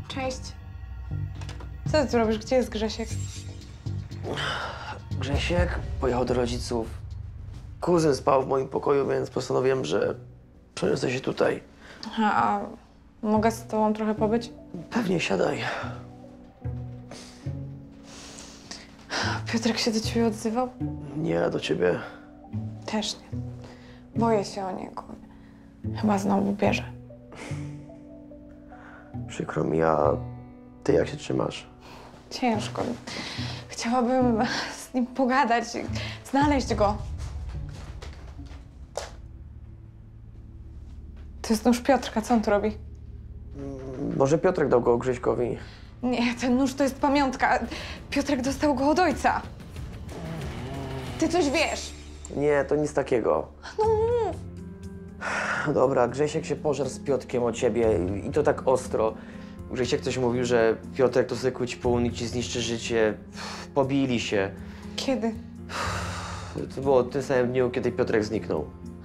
Cześć. Co ty tu robisz? Gdzie jest Grzesiek? Grzesiek pojechał do rodziców. Kuzyn spał w moim pokoju, więc postanowiłem, że przeniosę się tutaj. Aha, a mogę z tobą trochę pobyć? Pewnie, siadaj. Piotrek się do ciebie odzywał? Nie, do ciebie. Też nie. Boję się o niego. Chyba znowu bierze. Przykro mi, a ty jak się trzymasz? Ciężko. Chciałabym z nim pogadać, znaleźć go. To jest nóż Piotrka, co on tu robi? Może Piotrek dał go Grześkowi. Nie, ten nóż to jest pamiątka. Piotrek dostał go od ojca. Ty coś wiesz? Nie, to nic takiego. No mów. Dobra, Grzesiek się pożarł z Piotrkiem o ciebie i to tak ostro. Grzesiek coś mówił, że Piotrek to zwykły ćpun i ci zniszczy życie. Pobili się. Kiedy? To było w tym samym dniu, kiedy Piotrek zniknął.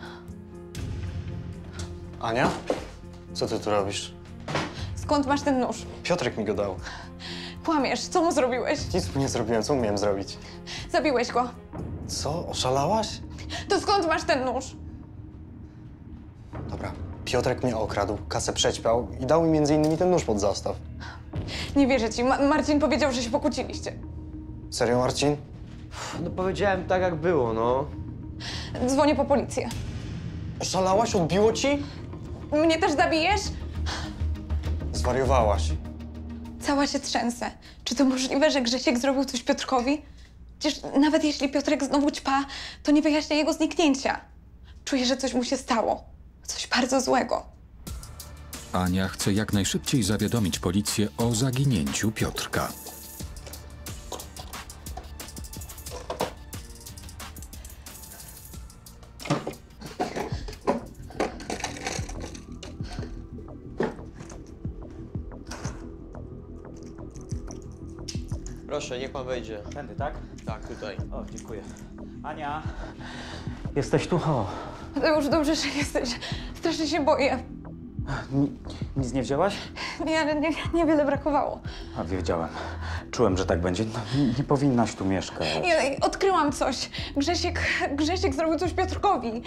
Ania? Co ty tu robisz? Skąd masz ten nóż? Piotrek mi go dał. Kłamiesz, co mu zrobiłeś? Nic mu nie zrobiłem, co miałem zrobić? Zabiłeś go. Co? Oszalałaś? To skąd masz ten nóż? Dobra, Piotrek mnie okradł, kasę przećpał i dał mi m.in. ten nóż pod zastaw. Nie wierzę ci. Marcin powiedział, że się pokłóciliście. Serio, Marcin? No powiedziałem tak, jak było, no. Dzwonię po policję. Oszalałaś? Odbiło ci? Mnie też zabijesz? Zwariowałaś. Cała się trzęsę. Czy to możliwe, że Grzesiek zrobił coś Piotrkowi? Przecież nawet jeśli Piotrek znowu ćpa, to nie wyjaśnia jego zniknięcia. Czuję, że coś mu się stało. Coś bardzo złego. Ania chce jak najszybciej zawiadomić policję o zaginięciu Piotrka. Proszę, niech pan wejdzie. Tędy, tak? Tak, tutaj. O, dziękuję. Ania, jesteś tu? O, To już dobrze, że jesteś. Strasznie się boję. nic nie wzięłaś? Nie, ale niewiele brakowało. A, wiedziałem. Czułem, że tak będzie. No, nie powinnaś tu mieszkać. Nie, odkryłam coś. Grzesiek zrobił coś Piotrkowi.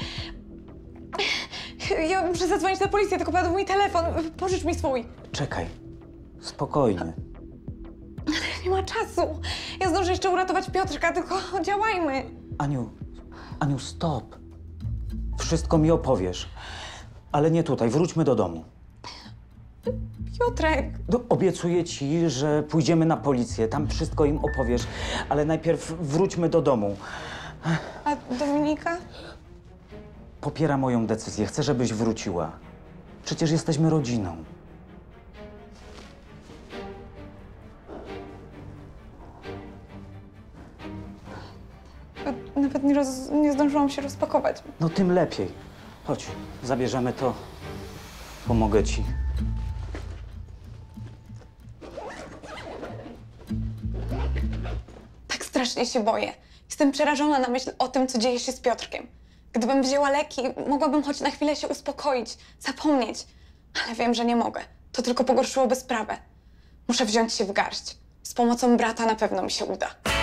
Ja muszę zadzwonić na policję, tylko padł mój telefon. Pożycz mi swój. Czekaj. Spokojnie. Nie ma czasu. Ja zdążę jeszcze uratować Piotrka, tylko działajmy. Aniu, stop. Wszystko mi opowiesz. Ale nie tutaj. Wróćmy do domu. Piotrek. No, obiecuję ci, że pójdziemy na policję. Tam wszystko im opowiesz. Ale najpierw wróćmy do domu. A Dominika? Popiera moją decyzję. Chcę, żebyś wróciła. Przecież jesteśmy rodziną. Nawet nie zdążyłam się rozpakować. No tym lepiej. Chodź, zabierzemy to. Pomogę ci. Tak strasznie się boję. Jestem przerażona na myśl o tym, co dzieje się z Piotrkiem. Gdybym wzięła leki, mogłabym choć na chwilę się uspokoić, zapomnieć. Ale wiem, że nie mogę. To tylko pogorszyłoby sprawę. Muszę wziąć się w garść. Z pomocą brata na pewno mi się uda.